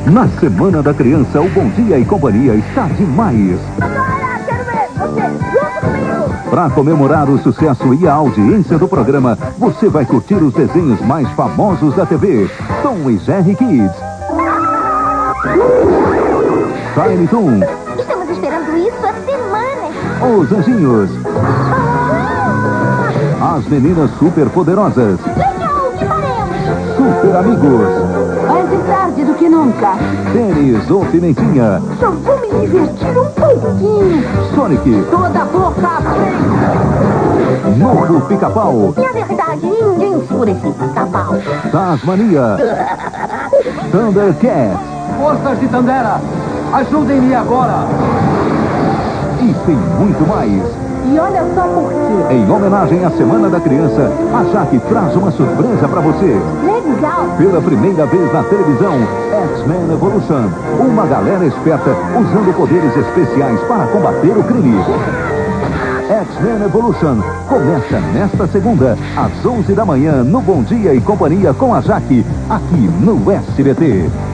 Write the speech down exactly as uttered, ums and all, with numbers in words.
Na Semana da Criança, o Bom Dia e Companhia está demais. Agora quero ver você junto comigo. Para comemorar o sucesso e a audiência do programa, você vai curtir os desenhos mais famosos da T V. Tom e Jerry Kids. Tiny Toon. Estamos esperando isso há semanas. Os Anjinhos. As Meninas Superpoderosas. Legal, que faremos? Super Amigos. Antes tarde do que nunca. Denis ou Pimentinha. Só vou me divertir um pouquinho. Sonic. Toda a força à frente. Novo Pica-Pau. Na verdade, ninguém segura esse pica-pau. Tasmania. Thundercats. Forças de Tandera, ajudem-me agora. E tem muito mais. E olha só por quê. Em homenagem à Semana da Criança, a Jaque traz uma surpresa para você. Legal. Pela primeira vez na televisão, X-Men Evolution. Uma galera esperta usando poderes especiais para combater o crime. X-Men Evolution começa nesta segunda, às onze da manhã, no Bom Dia e Companhia com a Jaque, aqui no S B T.